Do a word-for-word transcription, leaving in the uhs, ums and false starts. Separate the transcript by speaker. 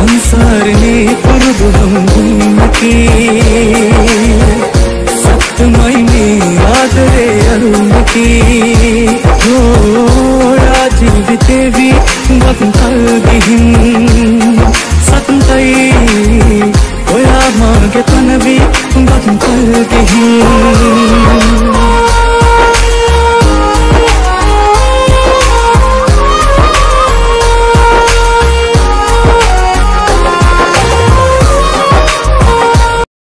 Speaker 1: සංසාරනේ පුරුදු හම්බුම්කි සත්‍යමයි මේ ආදරේ අරුමකි ඕ ජීවිතේ වී වත්කල් ගිහින් සත්‍යයි ඔයා මාගේ තන වී වත්කල් ගිහින්